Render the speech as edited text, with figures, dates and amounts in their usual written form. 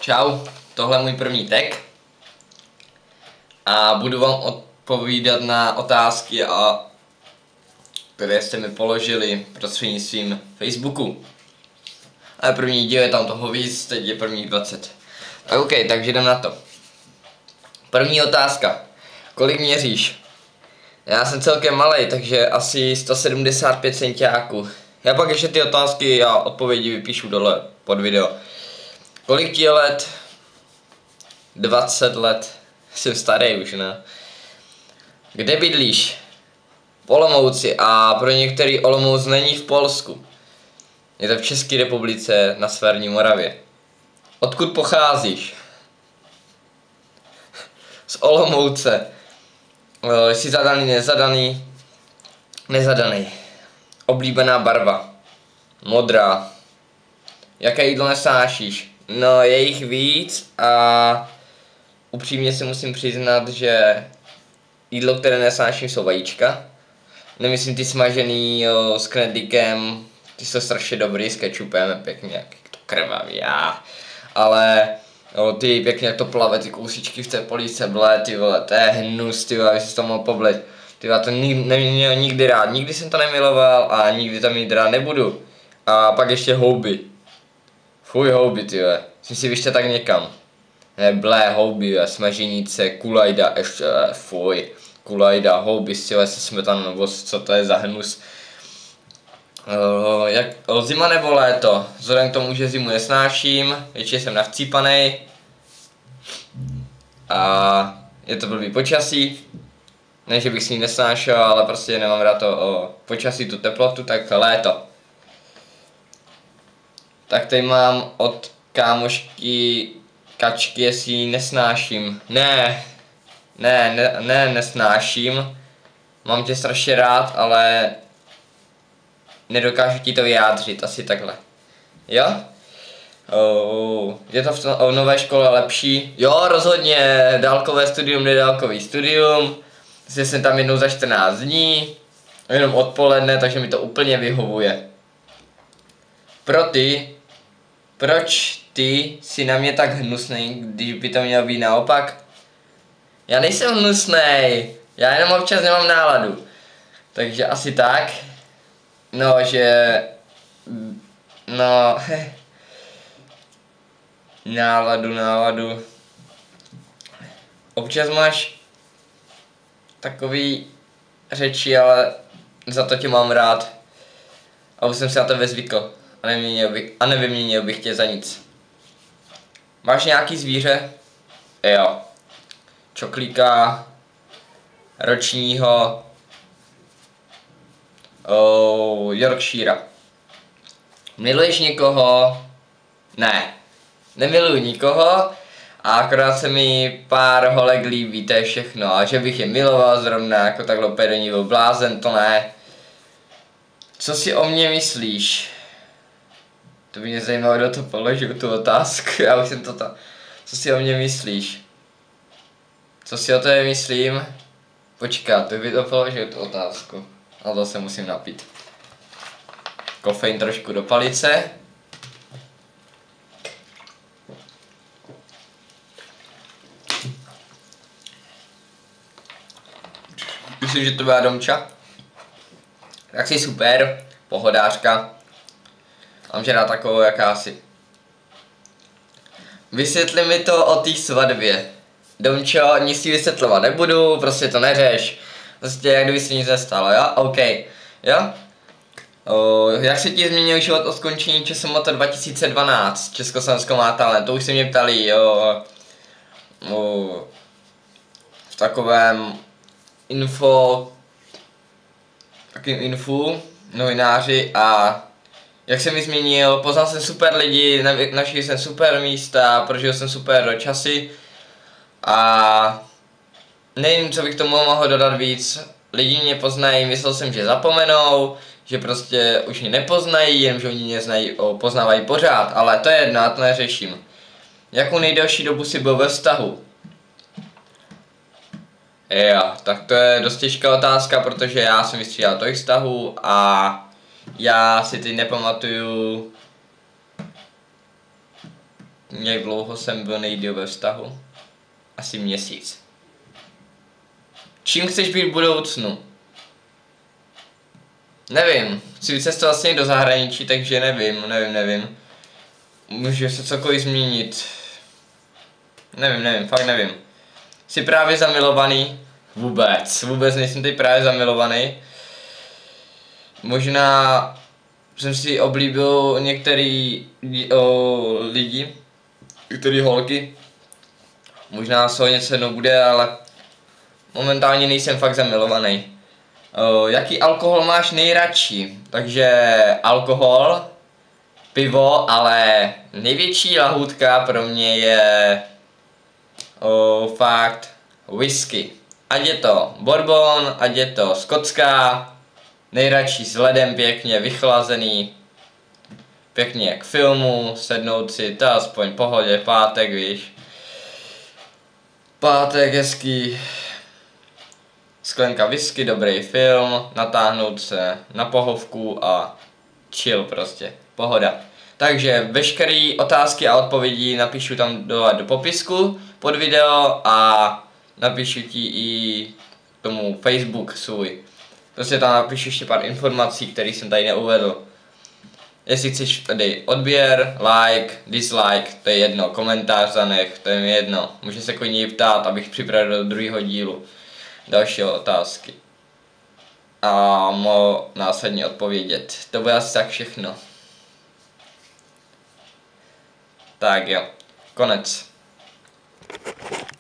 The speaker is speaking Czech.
Čau, tohle je můj první tag a budu vám odpovídat na otázky, které jste mi položili prostřednictvím Facebooku. Ale první díl je tam toho víc, teď je prvních 20. Tak OK, takže jdem na to. První otázka. Kolik měříš? Já jsem celkem malej, takže asi 175 centiáků. Já pak ještě ty otázky a odpovědi vypíšu dole pod video. Kolik ti je let? 20 let. Jsem starý už, ne? Kde bydlíš? V Olomouci a pro některý Olomouc není v Polsku. Je to v České republice na severní Moravě. Odkud pocházíš? Z Olomouce. Jsi zadaný, nezadaný? Nezadaný. Oblíbená barva? Modrá. Jaké jídlo nesnášíš? No, je jich víc a upřímně si musím přiznat, že jídlo, které nesnáším, jsou vajíčka. Nemyslím ty smažený s knedlíkem, ty jsou strašně dobrý, s kečupem, pěkně jak to krvavý, já. Ale ty pěkně jak to plave, ty kousíčky v té polívce, ble, ty vole, to je hnus, ty vole, aby si to mohl poblit. Ty vole, to neměl nikdy rád, nikdy jsem to nemiloval a nikdy to mít rád nebudu. A pak ještě houby. Fuj houby, ty vole, jsem si vyště tak někam. Ne, ble, houby, smaženice, kulajda, ještě, fuj. Kulajda, houby, se smetanou, nebo co to je za hnus. Zima nebo léto? Vzhledem k tomu, že zimu nesnáším, většině jsem navcípanej. A je to blbý počasí. Ne, že bych si ji nesnášel, ale prostě nemám rád to počasí, tu teplotu, tak léto. Tak tady mám od kámošky Kačky, jestli ji nesnáším. Ne, nesnáším. Mám tě strašně rád, ale nedokážu ti to vyjádřit, asi takhle. Jo? Je to v nové škole lepší? Jo, rozhodně, dálkové studium, nedálkový studium. Jsem tam jednou za 14 dní, jenom odpoledne, takže mi to úplně vyhovuje. Proč ty jsi na mě tak hnusnej, když by to mělo být naopak? Já nejsem hnusnej, já jenom občas nemám náladu. Takže asi tak. Náladu. Občas máš takový řeči, ale za to tě mám rád. A už jsem si na to zvykl. A nevyměnil bych tě za nic. Máš nějaký zvíře? Jo. Čoklíka, ročního, Yorkshire. Miluješ někoho? Ne. Nemiluji nikoho a akorát se mi pár holek líbí, to je všechno. A že bych je miloval zrovna, jako takhle opět do ní byl blázen, to ne. Co si o mně myslíš? To by mě zajímalo, kdo to položil, tu otázku, já už jsem to tam. Co si o mně myslíš? Co si o tebe myslím? Počkat, to by to položil tu otázku. A to se musím napít. Kofein trošku do palice. Myslím, že to byla Domča. Tak jsi super, pohodářka. Mám tě rád takovou jakási. Vysvětli mi to o té svatbě. Domčo, nic si vysvětlovat nebudu, prostě to neřeš. Prostě jak kdyby se nic nestalo, jo? OK. Jo? Jak se ti změnil život od skončení ČSMT 2012? Československo má talent, to už se mě ptali, jo. V takovém infu, novináři a jak se mi změnil, poznal jsem super lidi, našel jsem super místa, prožil jsem super časy a nevím, co bych tomu mohl dodat víc. Lidi mě poznají, myslel jsem, že zapomenou, že prostě už mě nepoznají, jenomže oni mě znají, poznávají pořád, ale to je jedno, já to neřeším. Jakou nejdelší dobu si byl ve vztahu? Jo, tak to je dost těžká otázka, protože já jsem vystřídal tolik vztahů a já si teď nepamatuju Jak dlouho jsem byl nejdýl ve vztahu? Asi měsíc. Čím chceš být v budoucnu? Nevím. Chci vycestovat vlastně do zahraničí, takže nevím. Může se cokoliv změnit. Nevím, fakt nevím. Jsi právě zamilovaný? Vůbec nejsem teď právě zamilovaný. Možná jsem si oblíbil některý lidi, některé holky. Možná se o něco jednou bude, ale momentálně nejsem fakt zamilovaný. Jaký alkohol máš nejradši? Takže alkohol, pivo, ale největší lahůdka pro mě je fakt whisky. Ať je to bourbon, ať je to skotská, nejradši s ledem pěkně vychlazený, pěkně k filmu, sednout si, to aspoň pohodě, pátek, víš. Pátek hezký, sklenka whisky, dobrý film, natáhnout se na pohovku a chill prostě, pohoda. Takže veškeré otázky a odpovědi napíšu tam do popisku pod video a napíšu ti i tomu Facebook svůj. Prostě tam napíšu ještě pár informací, které jsem tady neuvedl. Jestli chceš tady odběr, like, dislike, to je jedno, komentář zanech, to je mi jedno. Může se klidně ptát, abych připravil do druhého dílu další otázky. A mohl následně odpovědět. To bude asi tak všechno. Tak jo, konec.